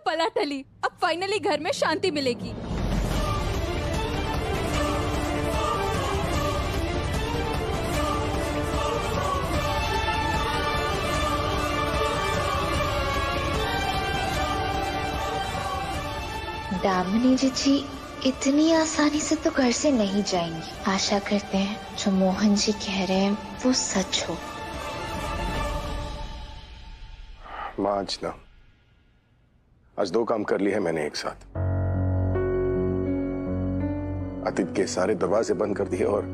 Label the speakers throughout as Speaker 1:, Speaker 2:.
Speaker 1: पला टली। अब फाइनली घर में शांति मिलेगी।
Speaker 2: दामिनी जी इतनी आसानी से तो घर से नहीं जाएंगी। आशा करते हैं जो मोहन जी कह रहे हैं वो सच हो।
Speaker 3: माँ आज 2 काम कर लिए हैं मैंने एक साथ। अतीत के सारे दरवाजे बंद कर दिए और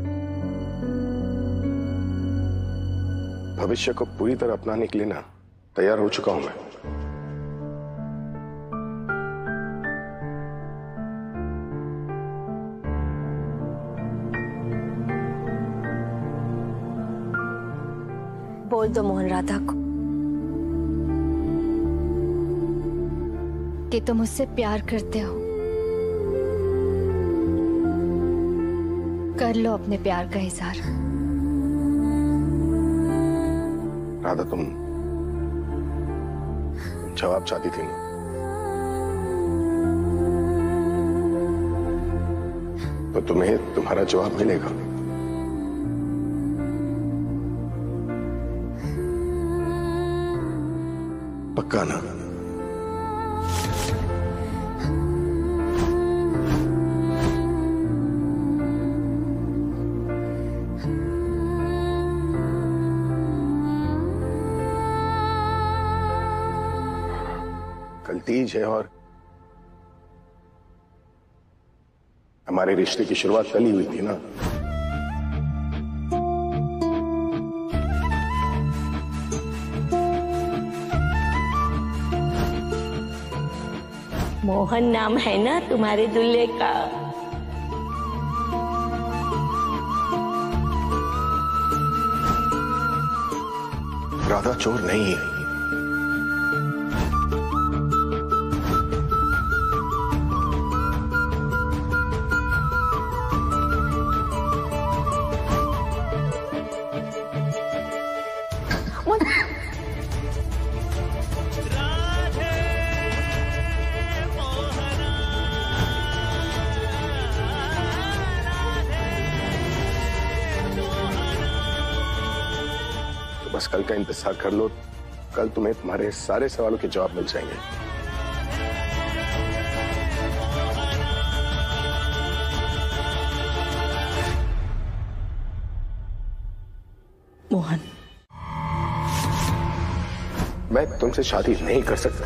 Speaker 3: भविष्य को पूरी तरह अपनाने के लिए ना तैयार हो चुका हूं मैं।
Speaker 4: बोल दो मोहन राधा को कि तुम मुझसे प्यार करते हो। कर लो अपने प्यार का इजहार।
Speaker 3: राधा तुम जवाब चाहती थी ना? तो तुम्हें तुम्हारा जवाब मिलेगा। पक्का ना? कल तीज है और हमारे रिश्ते की शुरुआत कल ही हुई थी ना।
Speaker 5: मोहन नाम है ना तुम्हारे दूल्हे का?
Speaker 3: राधा चोर नहीं है। बस कल का इंतजार कर लो। कल तुम्हें तुम्हारे सारे सवालों के जवाब मिल जाएंगे।
Speaker 5: मोहन,
Speaker 3: मैं तुमसे शादी नहीं कर सकता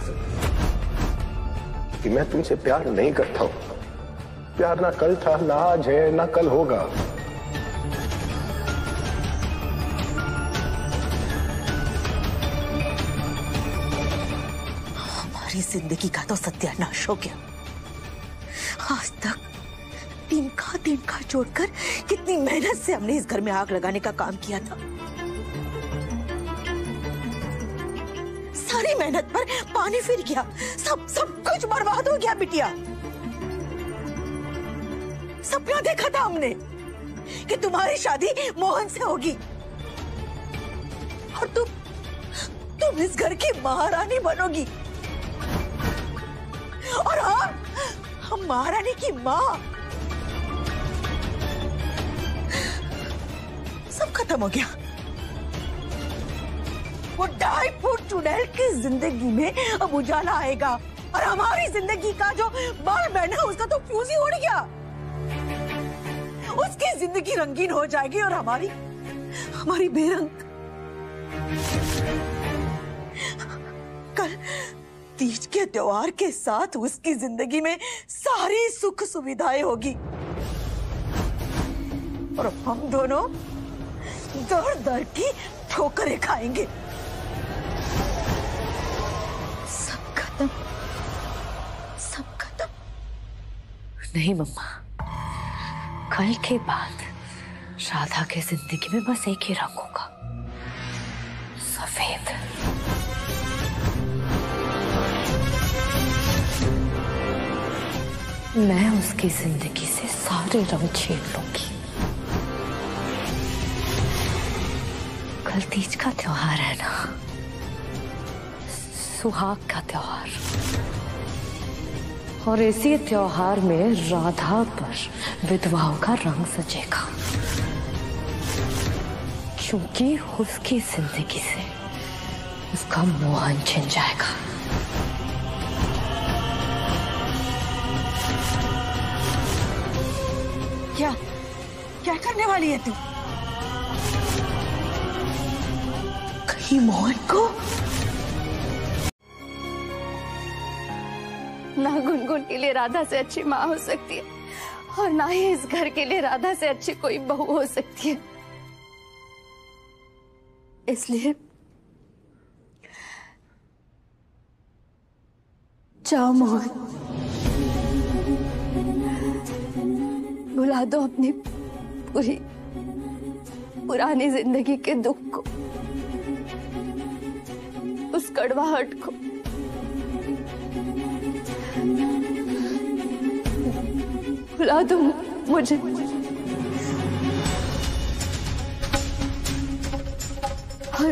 Speaker 3: कि मैं तुमसे प्यार नहीं करता हूं। प्यार ना कल था, ना आज है, ना कल होगा।
Speaker 5: जिंदगी का तो सत्यानाश हो गया। आज तक तिनका जोड़कर कितनी मेहनत से हमने इस घर में आग लगाने का काम किया था। सारी मेहनत पर पानी फिर गया। सब कुछ बर्बाद हो गया बिटिया। सपना देखा था हमने कि तुम्हारी शादी मोहन से होगी और तुम इस घर की महारानी बनोगी और हम महारानी की माँ। सब खत्म हो गया। वो 2.5 फुट चुड़ैल की जिंदगी में अब उजाला आएगा और हमारी जिंदगी का जो बाल बहन है उसका तो फ्यूज ही उड़ गया। उसकी जिंदगी रंगीन हो जाएगी और हमारी बेरंग। कल तीज के त्योहार के साथ उसकी जिंदगी में सारी सुख सुविधाएं होगी और हम दोनों दर की ठोकरें खाएंगे।
Speaker 4: सब खत्म।
Speaker 5: नहीं मम्मा, कल के बाद राधा के जिंदगी में बस एक ही रंग होगा, सफेद। मैं उसकी जिंदगी से सारे रंग छीन लूंगी। कल तीज का त्योहार है ना, सुहाग का त्योहार।
Speaker 6: और इसी त्योहार में राधा पर विधवाओं का रंग सजेगा, क्योंकि उसकी जिंदगी से उसका मोहन छिन जाएगा।
Speaker 5: क्या क्या करने वाली है तू? कहीं मोहन को?
Speaker 4: ना गुनगुन के लिए राधा से अच्छी माँ हो सकती है और ना ही इस घर के लिए राधा से अच्छी कोई बहू हो सकती है। इसलिए जाओ मोहन, भुला दो अपनी पूरी पुरानी जिंदगी के दुख को, उस कड़वाहट को। भुला दो मुझे। और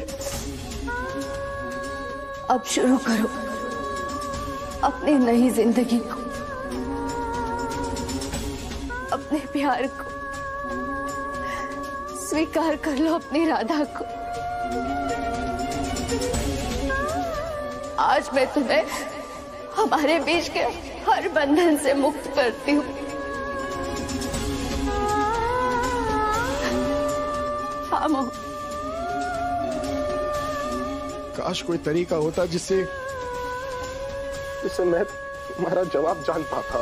Speaker 4: अब शुरू करो अपनी नई जिंदगी को, अपने प्यार को स्वीकार कर लो, अपनी राधा को। आज मैं तुम्हें हमारे बीच के हर बंधन से मुक्त करती हूँ।
Speaker 3: काश कोई तरीका होता जिससे मैं तुम्हारा जवाब जान पाता।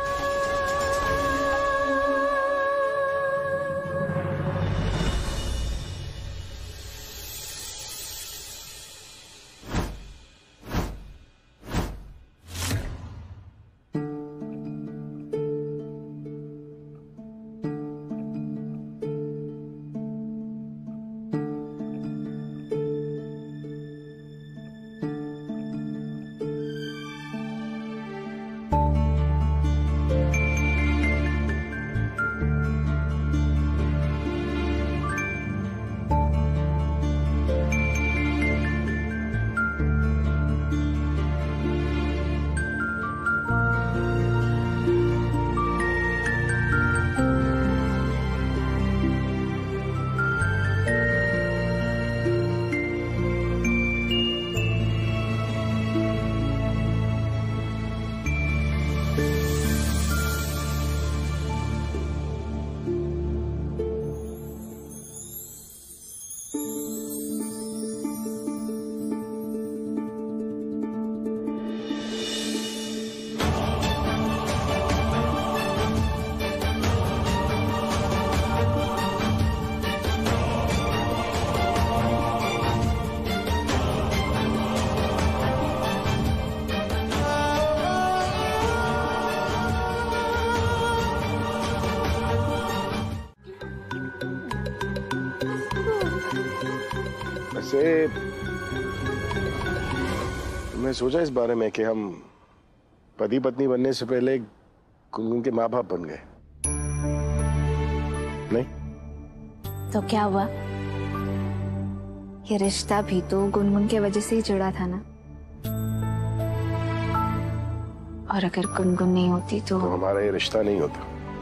Speaker 3: वैसे तुमने सोचा इस बारे में कि हम पति पत्नी बनने से पहले गुनगुन के माँ बाप बन गए? नहीं
Speaker 2: तो क्या हुआ? ये रिश्ता भी तो गुनगुन के वजह से ही जुड़ा था ना। और अगर गुनगुन नहीं होती तो
Speaker 3: हमारा ये रिश्ता नहीं होता।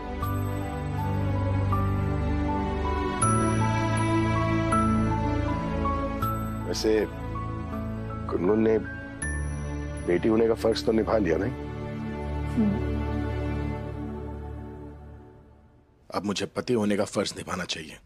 Speaker 3: वैसे गुनगुन ने बेटी होने का फर्ज तो निभा लिया नहीं? अब मुझे पति होने का फर्ज निभाना चाहिए।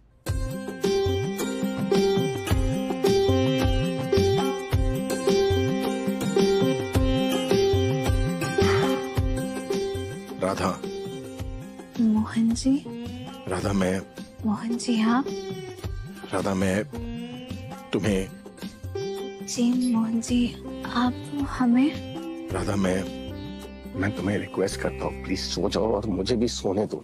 Speaker 3: राधा।
Speaker 2: मोहन जी।
Speaker 3: राधा मैं।
Speaker 2: मोहन जी हाँ।
Speaker 3: राधा मैं तुम्हें।
Speaker 2: जी मोहन जी आप हमें।
Speaker 3: राधा मैं तुम्हें रिक्वेस्ट करता हूँ, प्लीज सो जाओ और मुझे भी सोने दो।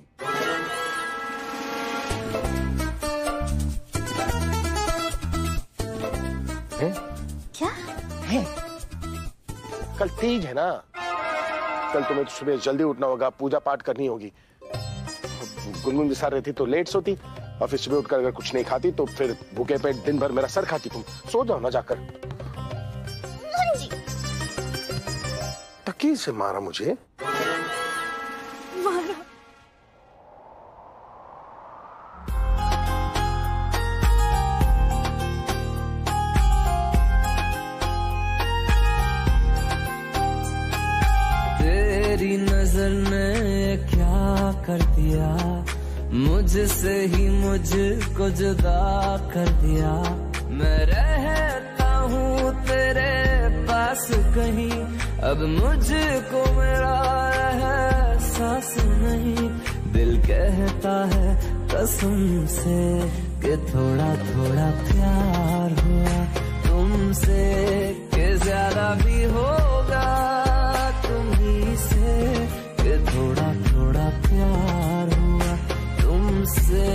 Speaker 3: है?
Speaker 2: क्या
Speaker 3: है? कल तीज है ना, कल तुम्हें सुबह जल्दी उठना होगा, पूजा पाठ करनी होगी। गुनगुन भी साथ रहती तो लेट सोती और फिर सुबह उठकर अगर कुछ नहीं खाती तो फिर भूखे पेट दिन भर मेरा सर खाती। तुम सो जाओ ना जाकर। तकीर से मारा मुझे।
Speaker 7: तुझसे ही मुझको जुदा कर दिया। मैं रहता हूँ तेरे पास कहीं, अब मुझको मेरा एहसास नहीं। दिल कहता है कसम से कि थोड़ा थोड़ा प्यार हुआ तुमसे, कि ज्यादा भी होगा तुम्ही से, कि थोड़ा थोड़ा प्यार हुआ तुमसे।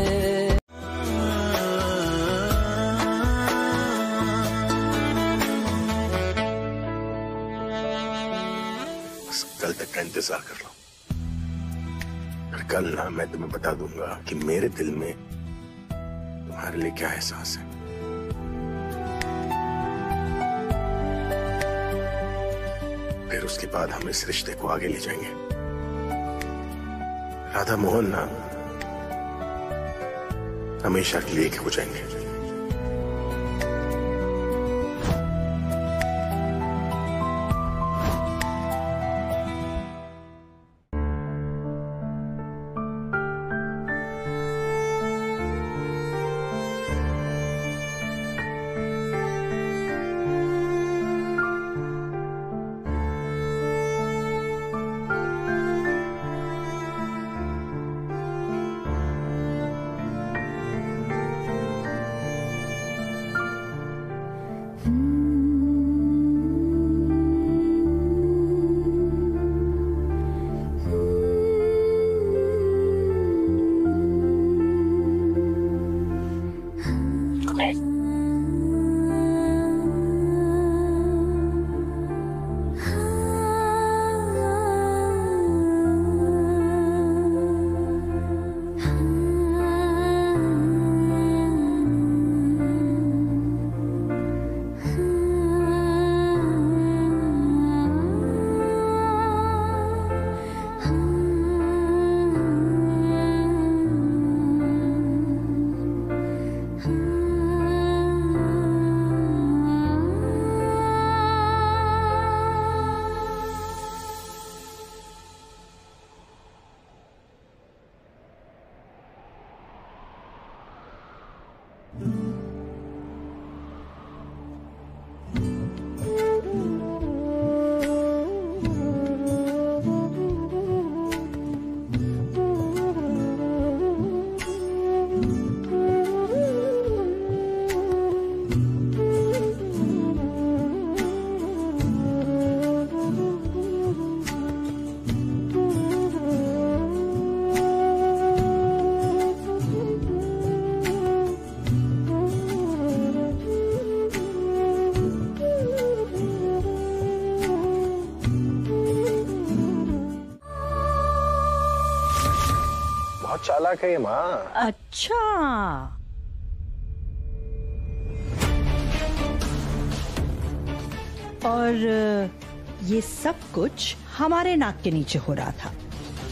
Speaker 3: कल तक का इंतजार कर लो, फिर कल ना मैं तुम्हें बता दूंगा कि मेरे दिल में तुम्हारे लिए क्या एहसास है। फिर उसके बाद हम इस रिश्ते को आगे ले जाएंगे। राधा मोहन ना हमेशा के लिए एक हो जाएंगे। चालाक है ये माँ।
Speaker 5: अच्छा, और ये सब कुछ हमारे नाक के नीचे हो रहा था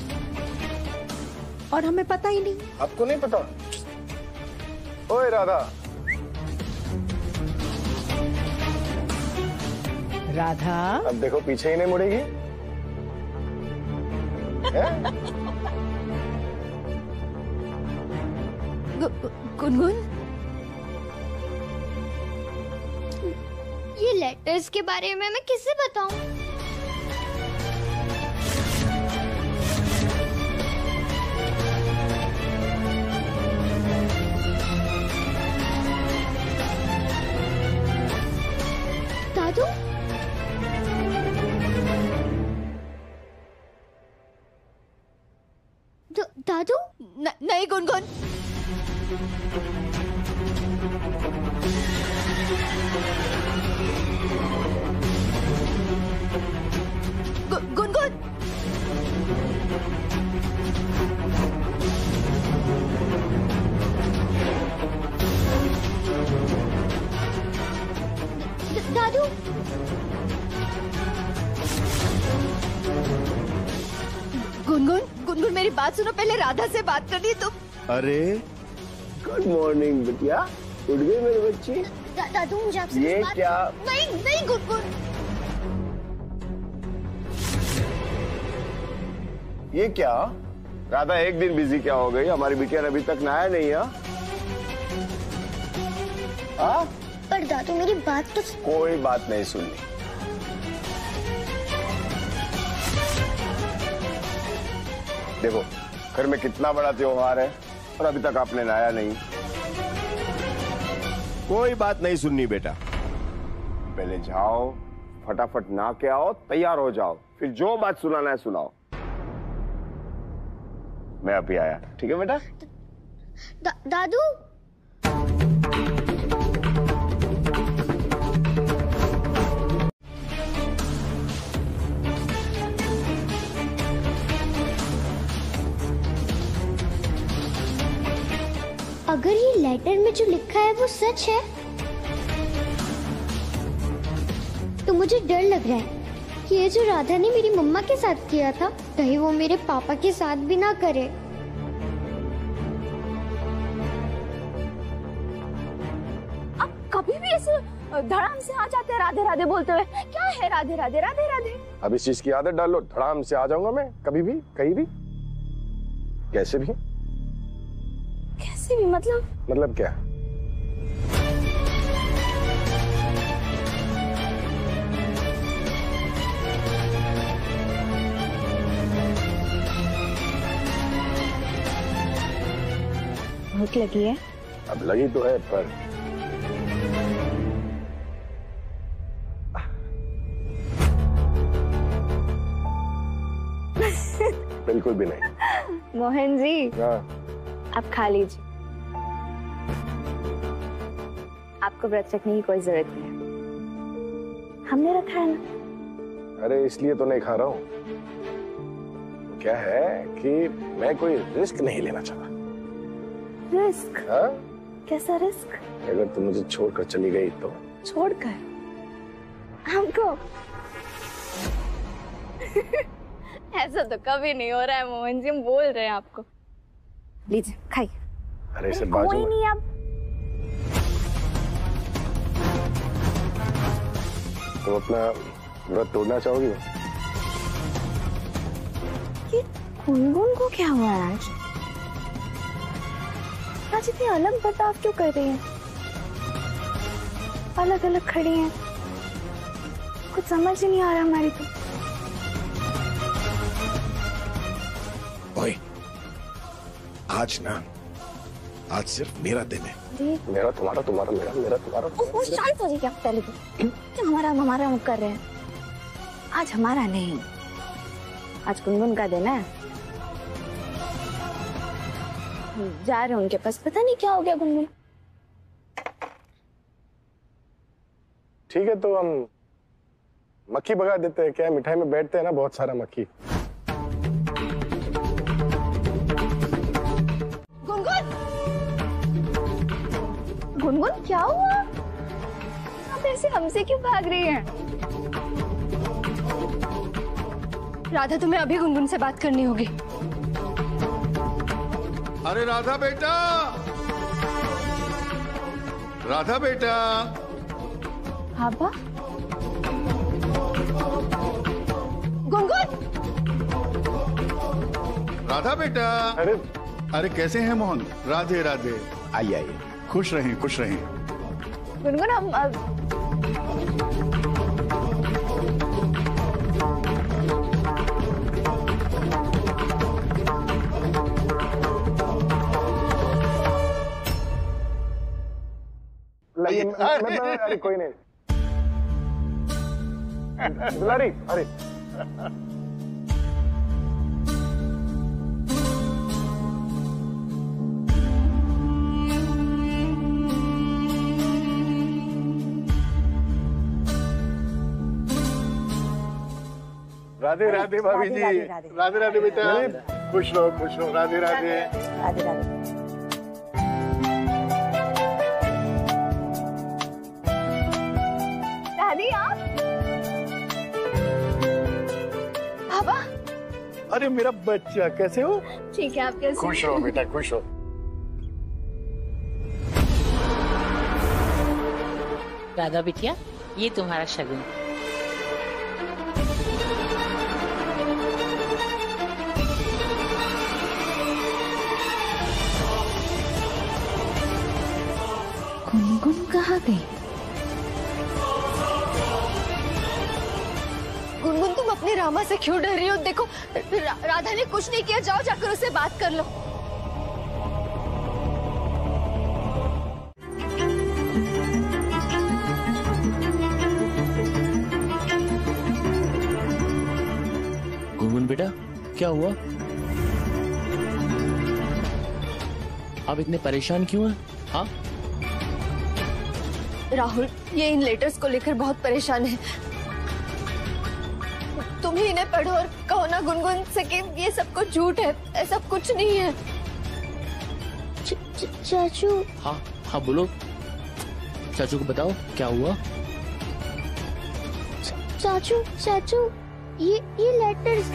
Speaker 5: और हमें पता ही नहीं।
Speaker 3: आपको नहीं पता? ओए राधा।
Speaker 5: राधा
Speaker 3: अब देखो पीछे ही नहीं मुड़ेगी।
Speaker 4: गुनगुन, ये लेटर्स के बारे में मैं किससे बताऊं? दादू? दादू? नहीं गुनगुन। गुनगुन, दादू, गुनगुन, गुनगुन मेरी बात सुनो, पहले राधा से बात करनी तुम।
Speaker 3: अरे गुड मॉर्निंग बिटिया, उठ गई मेरी बच्ची।
Speaker 4: दादू मुझे आपसे
Speaker 3: ये क्या?
Speaker 4: नहीं नहीं गुनगुन,
Speaker 3: ये क्या?
Speaker 8: राधा एक दिन बिजी क्या हो गई? हमारी बिटिया अभी तक नहाया नहीं है। हाँ?
Speaker 9: पर दादू मेरी बात तो।
Speaker 8: कोई बात नहीं सुननी। देखो घर में कितना बड़ा त्योहार है और अभी तक आपने नहाया नहीं। कोई बात नहीं सुननी बेटा। पहले जाओ, फटाफट नहा के आओ, तैयार हो जाओ, फिर जो बात सुनाना है सुनाओ। मैं अभी आया, ठीक है बेटा?
Speaker 9: दादू अगर ये लेटर में जो लिखा है वो सच है तो मुझे डर लग रहा है कि ये जो राधा ने मेरी मम्मा के साथ किया था कहीं वो मेरे पापा के साथ भी ना करे।
Speaker 4: आप कभी भी ऐसे धड़ाम से आ जाते हैं राधे राधे बोलते हुए। क्या है राधे राधे राधे राधे?
Speaker 3: अब इस चीज की आदत डाल लो, धड़ाम से आ जाऊंगा मैं कभी भी, कहीं भी, कैसे भी।
Speaker 4: कैसे भी मतलब
Speaker 3: क्या?
Speaker 4: भूख लगी है?
Speaker 3: अब लगी तो है पर बिल्कुल भी नहीं।
Speaker 4: मोहन जी
Speaker 3: हाँ।
Speaker 4: आप खा लीजिए, आपको व्रत रखने की कोई जरूरत नहीं है, हमने रखा है ना।
Speaker 3: अरे इसलिए तो नहीं खा रहा हूँ। क्या है कि मैं कोई रिस्क नहीं लेना चाहता।
Speaker 4: रिस्क?
Speaker 3: हाँ?
Speaker 4: कैसा रिस्क?
Speaker 3: अगर तुम मुझे छोड़कर चली गई तो?
Speaker 4: छोड़कर हमको? ऐसा तो कभी नहीं हो रहा है मोहन जी, हम बोल रहे हैं आपको। लीजिए खाइए।
Speaker 3: अरे इसे बाजू
Speaker 4: कोई नहीं। अब
Speaker 3: तुम अपना व्रत तोड़ना चाहोगी?
Speaker 4: ये गुनगुन को क्या हुआ आज? आज इतनी अलग बर्ताव क्यों कर रही है? अलग अलग खड़ी हैं, कुछ समझ ही नहीं आ रहा हमारी तो।
Speaker 3: ओए, आज ना, आज सिर्फ मेरा दिन है। मेरा तुम्हारा, तुम्हारा मेरा, मेरा तुम्हारा।
Speaker 4: वो शांत हो जाइए आप पहले तो। क्यों हमारा हमारा कर रहे हैं? आज हमारा नहीं, आज गुनगुन का दिन है। जा रहे हैं उनके पास, पता नहीं क्या हो गया गुनगुन।
Speaker 3: ठीक है तो हम मक्खी भगा देते हैं। क्या मिठाई में बैठते हैं ना बहुत सारा मक्खी।
Speaker 4: गुनगुन, गुनगुन क्या हुआ? आप ऐसे हमसे क्यों भाग रही हैं?
Speaker 1: राधा तुम्हें अभी गुनगुन से बात करनी होगी।
Speaker 10: अरे राधा बेटा, राधा बेटा।
Speaker 4: पापा? गुनगुन!
Speaker 10: राधा बेटा। अरे कैसे हैं मोहन? राधे राधे।
Speaker 3: आइए आइए।
Speaker 10: खुश रहें, खुश रहें।
Speaker 4: गुनगुन हम
Speaker 3: अरे कोई नहीं दुलारी। अरे
Speaker 10: राधे राधे भाभी जी। राधे राधे बेटा। खुश रहो राधे राधे।
Speaker 5: राधे राधे।
Speaker 4: दादी आप? पापा?
Speaker 10: अरे मेरा बच्चा कैसे हो?
Speaker 4: ठीक है, आप कैसे?
Speaker 10: खुश रहो बेटा, खुश हो।
Speaker 11: राधा बिटिया, ये तुम्हारा शगुन।
Speaker 2: गुनगुन कहाँ गई?
Speaker 1: गुनगुन तुम अपनी रामा से क्यों डर रही हो? देखो राधा ने कुछ नहीं किया, जाओ जाकर उससे बात कर लो।
Speaker 12: गुनगुन बेटा क्या हुआ? आप इतने परेशान क्यों हैं? हाँ
Speaker 1: राहुल, ये इन लेटर्स को लेकर बहुत परेशान है। तुम ही इन्हें पढ़ो और कहो ना गुनगुन से कि ये सब कुछ झूठ है, ऐसा कुछ नहीं है।
Speaker 9: चाचू।
Speaker 12: हाँ हाँ बोलो, चाचू को बताओ क्या हुआ।
Speaker 9: चाचू चाचू, ये लेटर्स।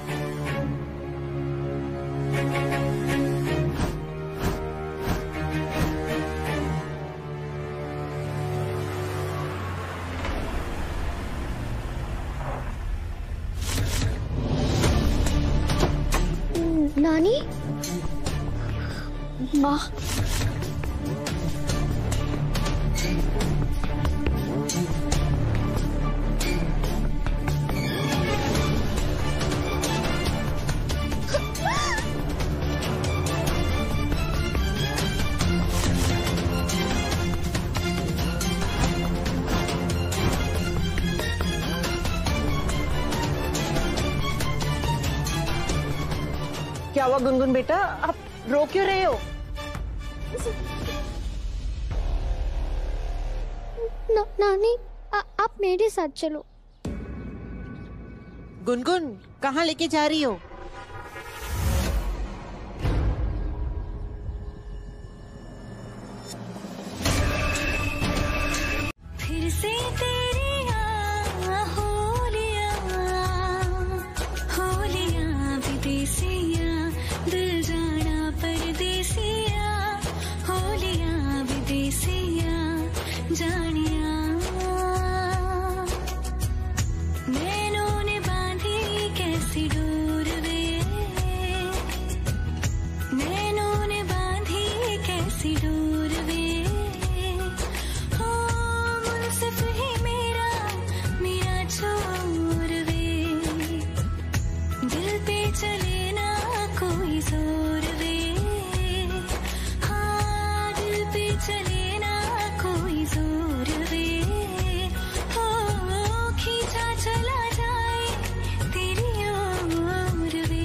Speaker 9: नानी,
Speaker 1: माँ,
Speaker 5: क्या हुआ गुनगुन बेटा, आप रो क्यों रहे हो?
Speaker 9: नानी, आप मेरे साथ चलो।
Speaker 5: गुनगुन कहाँ लेके जा रही हो?
Speaker 13: फिर से तेरी होलियां विदेसिया, दिल जाना परदेसिया, होलियां विदेसिया जानिया, नैनों ने बांधी कैसी डोर वे, नैनों ने बांधी कैसी डोर वे, हो मुनसिफ ही मेरा छोर वे, दिल पे चले ना कोई जोर वे, हाँ दिल पे चले ना कोई जोर वे, हो खींचा चला जाए तेरी ओर वे।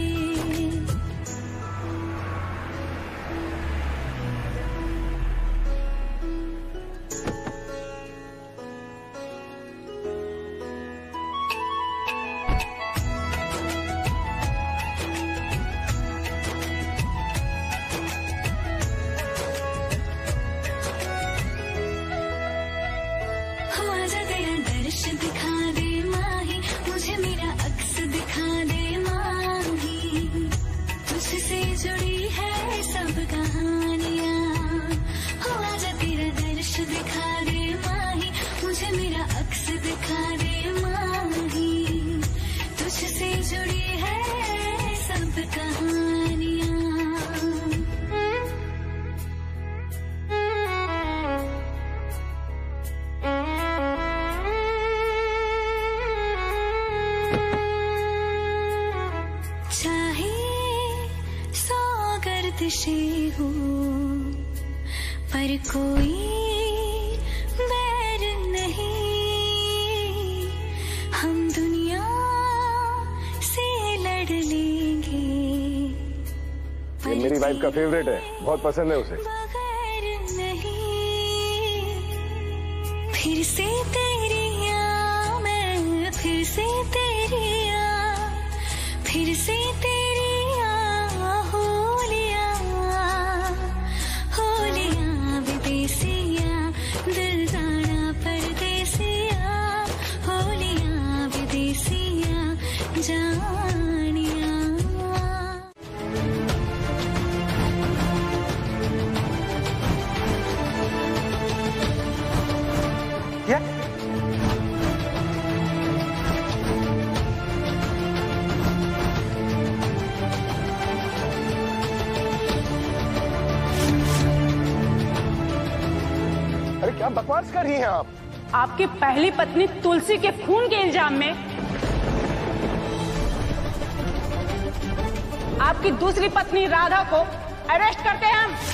Speaker 13: दिखा दे माही, मुझे मेरा अक्स दिखा दे माही, तुझसे जुड़ी है सब कहानियाँ, हो आजा तेरा दर्श दिखा दे माही, मुझे मेरा अक्स दिखा दे माही, तुझसे जुड़ी है सब कहानियाँ। से हो पर कोई बैर नहीं, हम दुनिया से लड़ लेंगे।
Speaker 8: ये मेरी वाइफ का फेवरेट है, बहुत पसंद है उसे।
Speaker 13: बगैर नहीं, फिर से तेरी मैं, फिर से तेरी फिर से तेरी दिल जाना परदेसिया, होलियां विदेसिया जानिया।
Speaker 3: कर रही हैं आप?
Speaker 14: आपकी पहली पत्नी तुलसी के खून के इल्जाम में आपकी दूसरी पत्नी राधा को अरेस्ट करते हैं हम।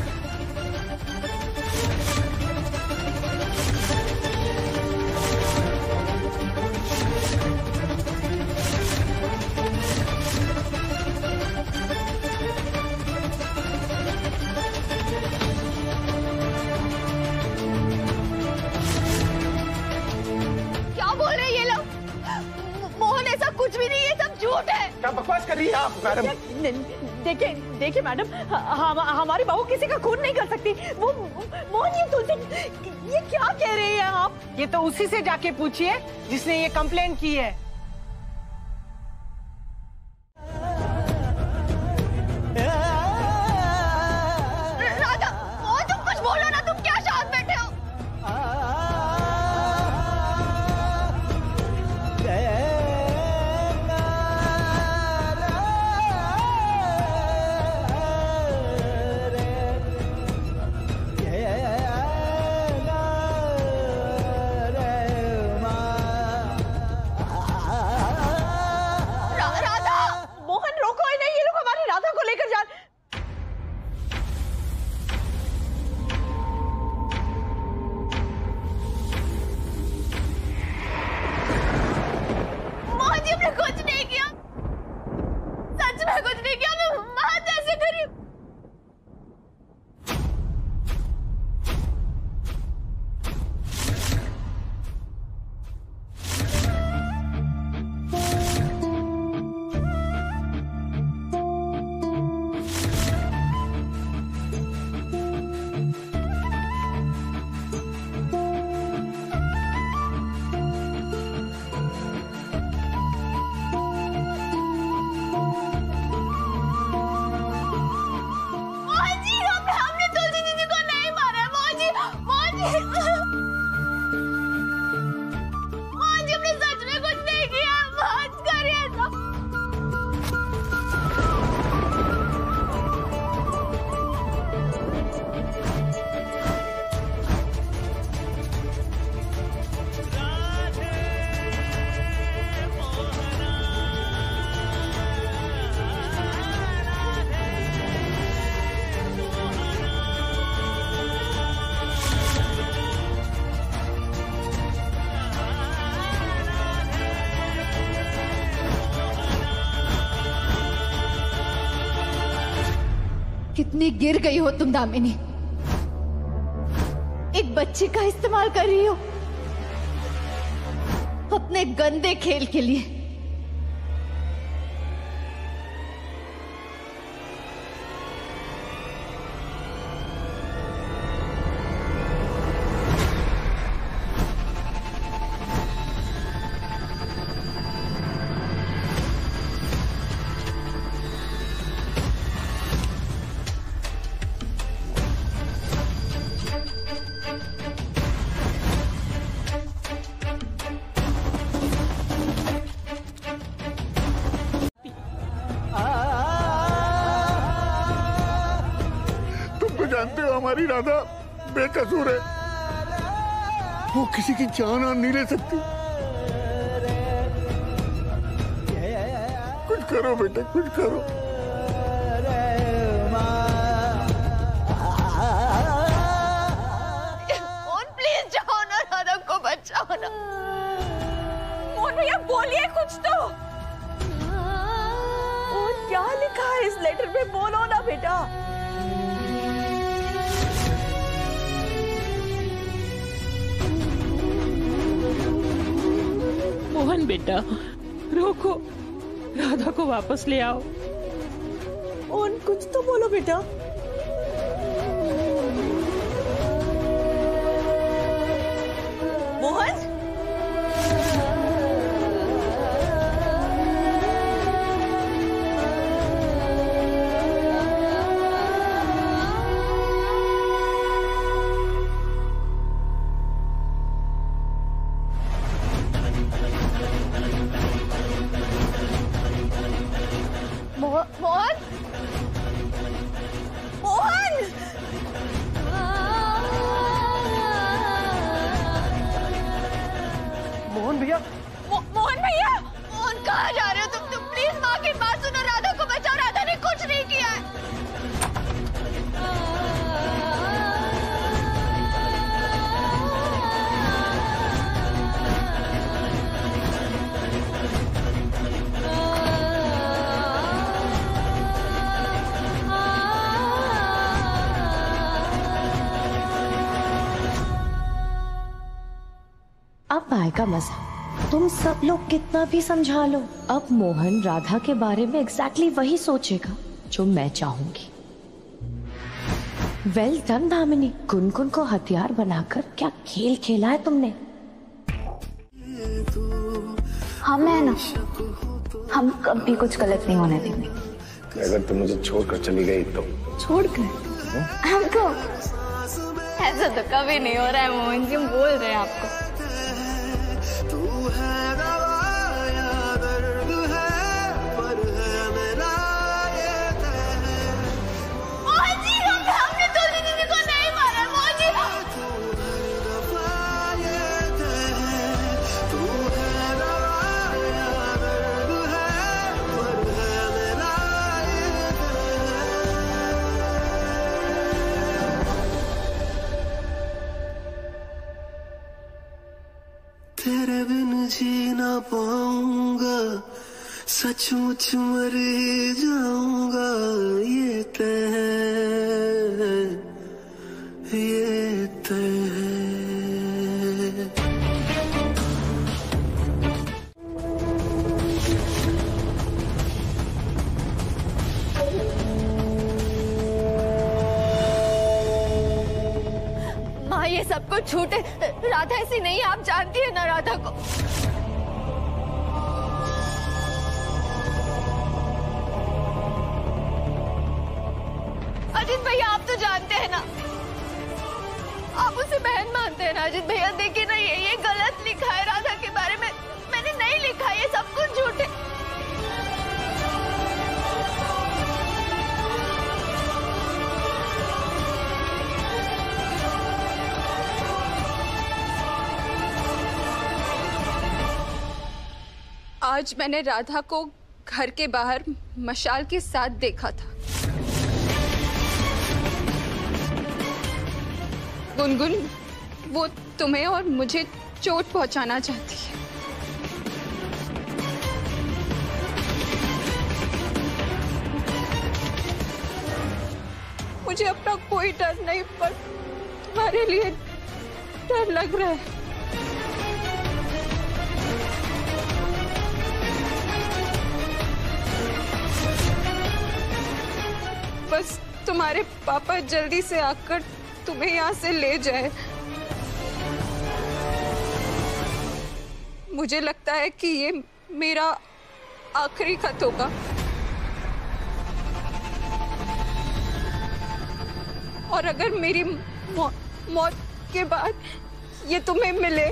Speaker 1: कुछ भी नहीं, ये सब झूठ है।
Speaker 3: क्या बकवास कर रही है आप मैडम?
Speaker 14: देखिए मैडम, हमारी बहू किसी का खून नहीं कर सकती। वो मोहन, ये तुलसी, ये क्या कह रही हैं आप? ये तो उसी से जाके पूछिए जिसने ये कंप्लेंट की है।
Speaker 1: राधा, मोहन तुम कुछ बोलो ना, तुम क्या शांत बैठे हो? कितनी गिर गई हो तुम दामिनी, एक बच्चे का इस्तेमाल कर रही हो अपने गंदे खेल के लिए।
Speaker 10: जानते हो हमारी राधा बेकसूर है, वो किसी की जान नहीं ले सकती। कुछ करो बेटा, कुछ करो।
Speaker 1: मोहन प्लीज जाओ ना, राधा को बचाओ ना।
Speaker 14: मोहन भैया बोलिए कुछ तो। और क्या लिखा है इस लेटर में, बोलो ना बेटा।
Speaker 11: मोहन बेटा रोको, राधा को वापस ले आओ।
Speaker 14: मोहन कुछ तो बोलो बेटा। मोहन
Speaker 1: मोहन मोहन
Speaker 10: भैया।
Speaker 1: मोहन भैया, मोहन कहाँ जा रहे हो तुम? प्लीज माँ की बात सुनो, राधा को बचाओ। राधा ने कुछ नहीं किया है।
Speaker 6: अब आएगा मजा। तुम सब लोग कितना भी समझा लो, अब मोहन राधा के बारे में एग्जैक्टली वही सोचेगा जो मैं चाहूंगी। वेल डन दामिनी, गुनगुन को हथियार बनाकर क्या खेल खेला है तुमने।
Speaker 4: हम है ना, हम कभी कुछ गलत नहीं होने देंगे।
Speaker 3: अगर तुम मुझे छोड़कर चली गई तो?
Speaker 4: छोड़कर? हमको ऐसा तो कभी नहीं हो रहा है मोहन जी, हम बोल रहे हैं आपको।
Speaker 7: तेरे बिन जी ना पाऊंगा, सचमुच मर जाऊंगा, ये तय है, ये तय है।
Speaker 1: माँ ये सब कुछ झूठ है, राधा ऐसी नहीं, आप जानती है ना राधा को। अजित भैया आप तो जानते हैं ना, आप उसे बहन मानते हैं ना। अजित भैया देखिए ना, ये गलत लिखा है राधा के बारे में, मैंने नहीं लिखा, ये सब कुछ झूठ है।
Speaker 15: आज मैंने राधा को घर के बाहर मशाल के साथ देखा था। गुनगुन वो तुम्हें और मुझे चोट पहुंचाना चाहती है। मुझे अपना कोई डर नहीं, पर तुम्हारे लिए डर लग रहा है। बस तुम्हारे पापा जल्दी से आकर तुम्हें यहाँ से ले जाए। मुझे लगता है कि ये मेरा आखिरी खत होगा। और अगर मेरी मौत के बाद ये तुम्हें मिले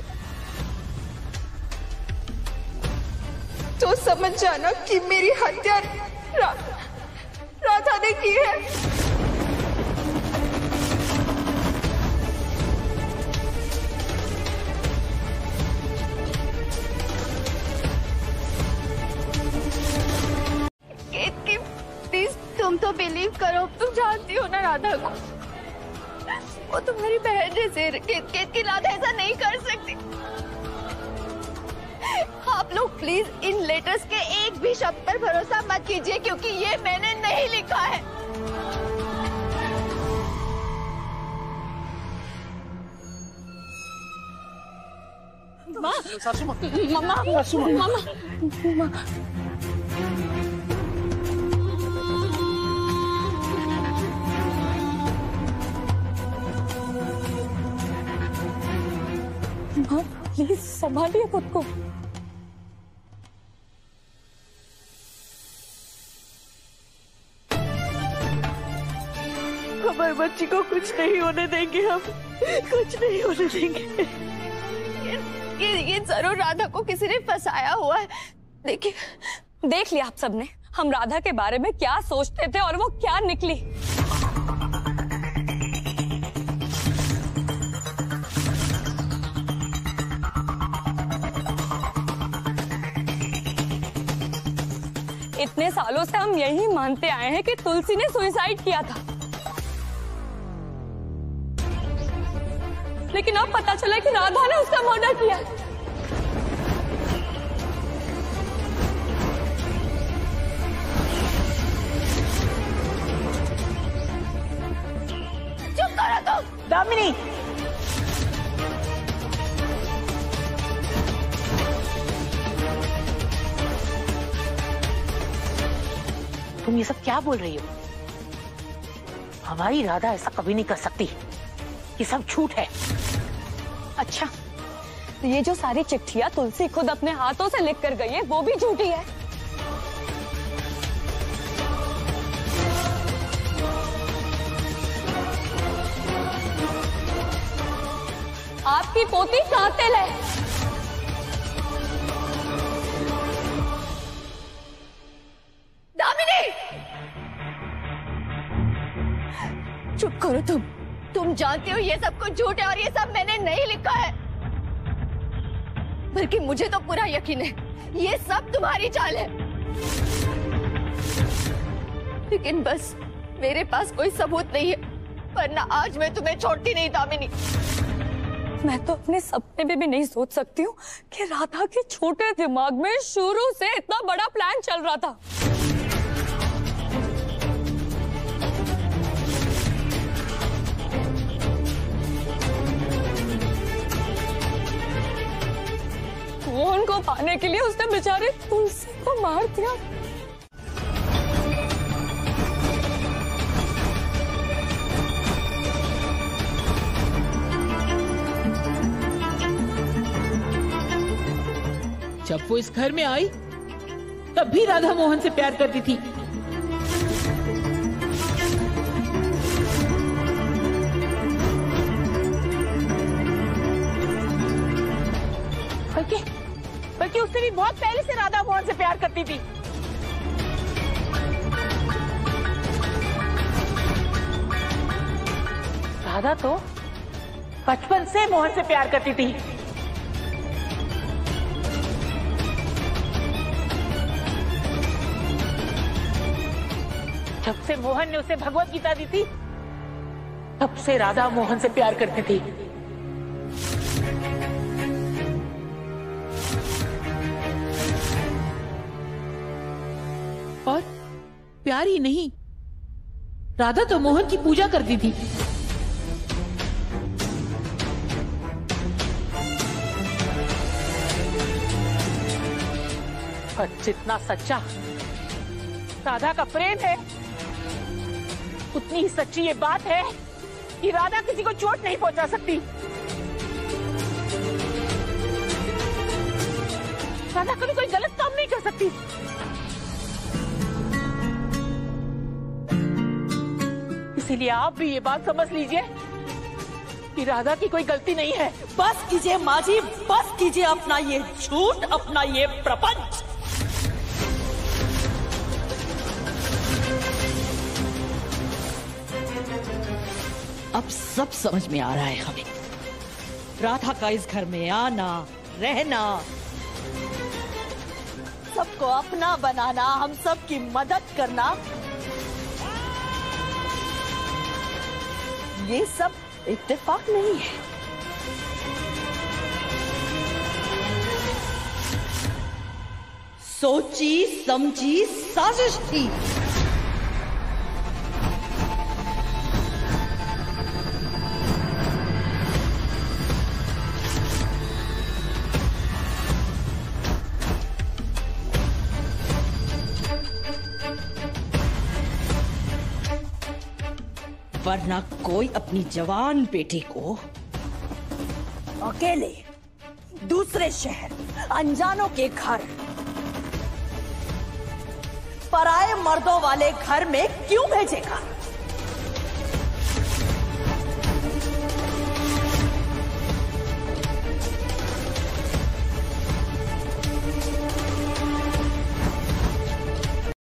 Speaker 15: तो समझ जाना कि मेरी हत्या राधा ने की है।
Speaker 1: प्लीज तुम तो बिलीव करो, तुम जानती हो ना राधा को, वो तुम्हारी बहन जैसे। केत की राधा ऐसा नहीं कर सकती। आप लोग प्लीज इन लेटर्स के एक भी शब्द पर भरोसा मत कीजिए, क्योंकि ये मैंने नहीं लिखा है।
Speaker 14: माँ,
Speaker 10: सासू माँ,
Speaker 14: मामा,
Speaker 10: सासू माँ,
Speaker 14: मामा, माँ प्लीज संभालिए खुद को। हमारे बच्ची को कुछ नहीं होने देंगे, हम कुछ नहीं होने देंगे।
Speaker 1: ये जरूर राधा को किसी ने फंसाया हुआ है। देखिए,
Speaker 16: देख लिया आप सबने हम राधा के बारे में क्या सोचते थे और वो क्या निकली। इतने सालों से हम यही मानते आए हैं कि तुलसी ने सुसाइड किया था, लेकिन अब पता चला कि राधा ने उसका मर्डर किया।
Speaker 14: चुप करो तुम। दामिनी, तुम ये सब क्या बोल रही हो? हमारी राधा ऐसा कभी नहीं कर सकती। ये सब झूठ है।
Speaker 16: अच्छा, तो ये जो सारी चिट्ठियां तुलसी खुद अपने हाथों से लिख कर गई है वो भी झूठी है? आपकी पोती कातिल है।
Speaker 1: दामिनी, चुप करो तुम जानते हो ये सब कुछ झूठ है और ये सब मैंने नहीं लिखा है। बल्कि मुझे तो पूरा यकीन है ये सब तुम्हारी चाल है। लेकिन बस मेरे पास कोई सबूत नहीं है, वरना आज मैं तुम्हें छोड़ती नहीं दामिनी।
Speaker 16: मैं तो अपने सपने में भी नहीं सोच सकती हूँ कि राधा के छोटे दिमाग में शुरू से इतना बड़ा प्लान चल रहा था। मोहन को पाने के लिए उसने बेचारे तुलसी को मार दिया।
Speaker 11: जब वो इस घर में आई तब भी राधा मोहन से प्यार करती थी।
Speaker 14: बल्कि उससे भी बहुत पहले से राधा मोहन से प्यार करती थी। राधा तो बचपन से मोहन से प्यार करती थी। जब से मोहन ने उसे भगवत गीता दी थी तब से राधा मोहन से प्यार करती थी।
Speaker 11: और प्यार ही नहीं, राधा तो मोहन की पूजा करती थी।
Speaker 14: पर जितना सच्चा राधा का प्रेम है, उतनी ही सच्ची ये बात है कि राधा किसी को चोट नहीं पहुंचा सकती। राधा कभी कोई गलत काम नहीं कर सकती। इसीलिए आप भी ये बात समझ लीजिए कि राधा की कोई गलती नहीं है।
Speaker 5: बस कीजिए माँ जी, बस कीजिए अपना ये झूठ, अपना ये प्रपंच। अब सब समझ में आ रहा है हमें। राधा का इस घर में आना, रहना, सबको अपना बनाना, हम सब की मदद करना, ये सब इत्तेफाक नहीं है। सोची समझी साजिश थी। वरना कोई अपनी जवान बेटी को अकेले दूसरे शहर, अनजानों के घर, पराए मर्दों वाले घर में क्यों भेजेगा?